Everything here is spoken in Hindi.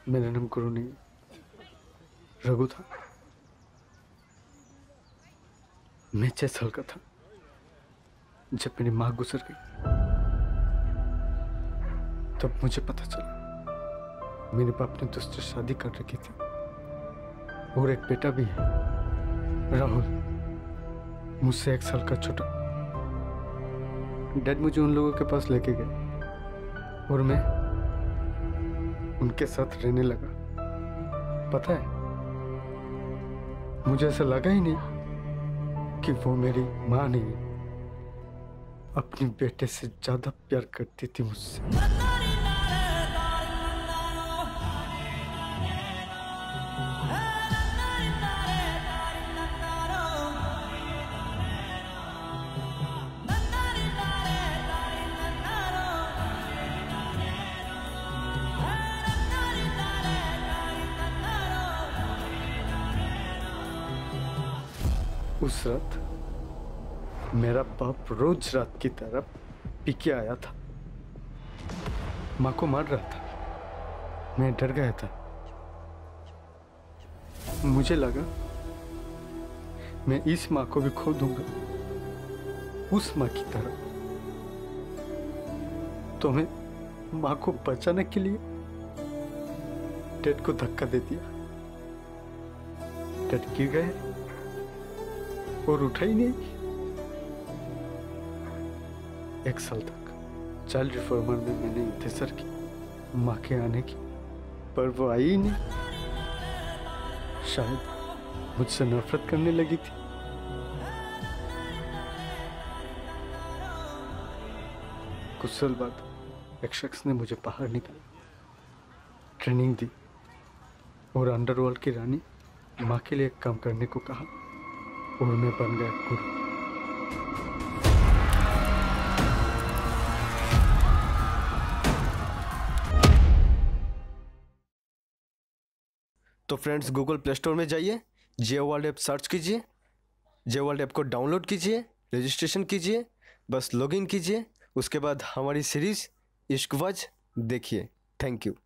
मेरा नाम गुरु नहीं, रघु था। मैं 6 साल का था जब मेरी माँ गुजर गई। तब मुझे पता चला मेरे बाप ने दूसरी शादी कर रखी थी और एक बेटा भी है, राहुल, मुझसे 1 साल का छोटा। डैड मुझे उन लोगों के पास लेके गए और मैं उनके साथ रहने लगा। पता है, मुझे ऐसा लगा ही नहीं कि वो मेरी माँ नहीं, अपने बेटे से ज्यादा प्यार करती थी मुझसे। उस रात मेरा बाप रोज रात की तरह पी के आया था, माँ को मार रहा था। मैं डर गया था। मुझे लगा मैं इस माँ को भी खो दूंगा उस माँ की तरह। तो मैं माँ को बचाने के लिए डैड को धक्का दे दिया। डैड गिर गए और उठा ही नहीं। 1 साल तक चाइल्ड रिफॉर्मर में मैंने इंतजार की माँ के आने की, पर वो आई ही नहीं। शायद मुझसे नफरत करने लगी थी। कुछ साल बाद एक शख्स ने मुझे बाहर निकाला, ट्रेनिंग दी और अंडरवर्ल्ड की रानी माँ के लिए काम करने को कहा और मैं बन गया गुरु। तो फ्रेंड्स, गूगल प्ले स्टोर में जाइए, जियो वर्ल्ड ऐप सर्च कीजिए, जियो वर्ल्ड ऐप को डाउनलोड कीजिए, रजिस्ट्रेशन कीजिए, बस लॉगिन कीजिए। उसके बाद हमारी सीरीज इश्क वज देखिए। Thank you.